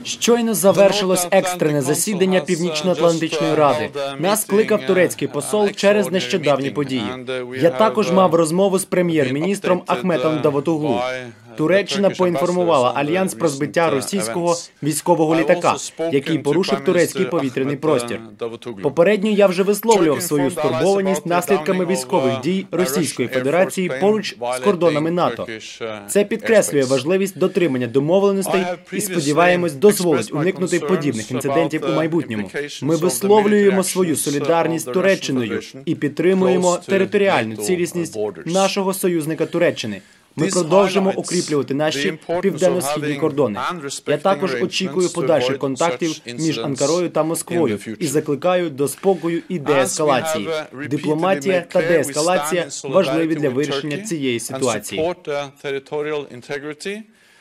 Щойно завершилось екстрене засідання Північно-Атлантичної ради. Нас кликав турецький посол через нещодавні події. Я також мав розмову з прем'єр-міністром Ахметом Давутоглу. Туреччина поінформувала Альянс про збиття російського військового літака, який порушив турецький повітряний простір. Попередньо я вже висловлював свою стурбованість наслідками військових дій Російської Федерації поруч з кордонами НАТО. Це підкреслює важливість дотримання домовленостей і, сподіваємось, дозволить уникнути подібних інцидентів у майбутньому. Ми висловлюємо свою солідарність з Туреччиною і підтримуємо територіальну цілісність нашого союзника Туреччини. Ми продовжимо укріплювати наші південно-східні кордони. Я також очікую подальших контактів між Анкарою та Москвою і закликаю до спокою і деескалації. Дипломатія та деескалація важливі для вирішення цієї ситуації.